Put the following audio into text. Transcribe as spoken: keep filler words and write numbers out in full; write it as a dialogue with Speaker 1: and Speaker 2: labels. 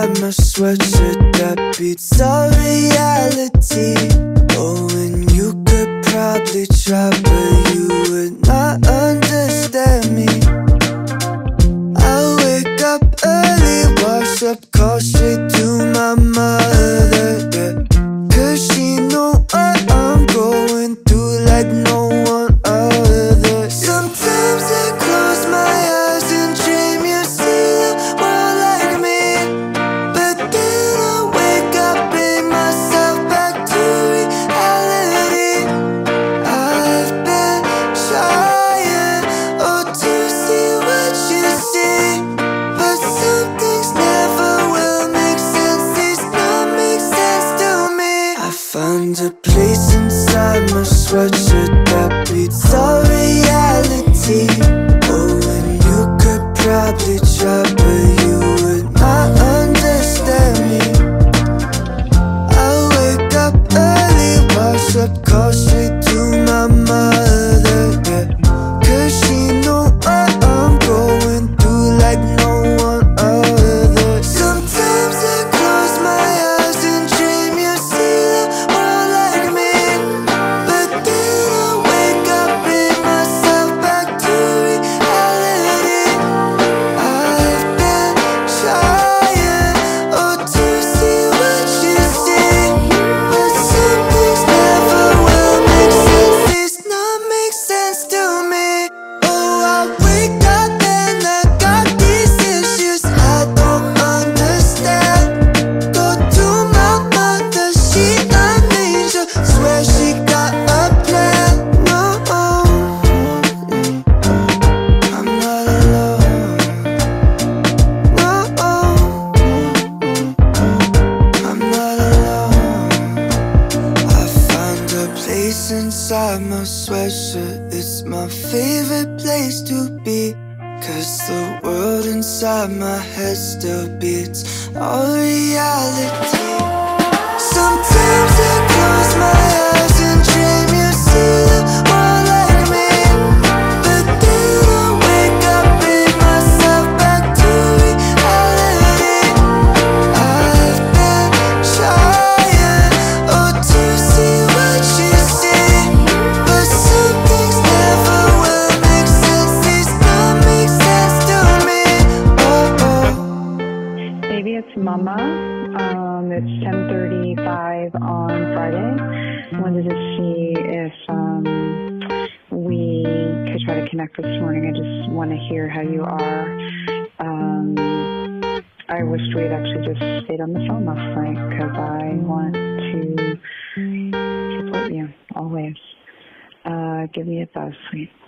Speaker 1: inside my sweatshirt that beats our reality. Oh, and you could probably try, but you would not understand me. I wake up early, wash up, call straight to my mother, yeah. Cause she know what I'm going through like no one other. Sometimes I close my eyes and dream you see the world like me, but then I wake up, bring myself back to reality. I've been trying, oh, to see what you see, but some things never will make sense. These don't make sense to me. I found a place inside my sweatshirt that beats our reality. Oh, and you could probably try, but you would not understand me. I wake up early, wash up, call straight to my mother, yeah. Cause she know what I'm going through like no one other. Sometimes I close my eyes and dream you see the world like me, but then I wake up, bring myself back to reality. I've been trying, oh, to see what you see, but some things never will make sense. These not make sense to me. Oh, I wake up and I got these issues I don't understand. Go to my mother, she an angel, swear she got a plan. No, I'm not alone. No, I'm not alone. I found a place inside my sweatshirt. It's my favorite place to be, cause the world inside my head still beats all reality. Sometimes I close my eyes and dream you see the world like me, but then I wake up, bring myself back to reality. I've been trying, oh, to see what you see, but some things never will make sense. These don't make sense to me. Oh, oh.
Speaker 2: Baby, it's Mama. Um, it's ten thirty-five on Friday. Wanted to see if um, we could try to connect this morning. I just want to hear how you are. Um, I wished we'd actually just stayed on the phone last night because I want to support you always. Uh, give me a buzz, sweet.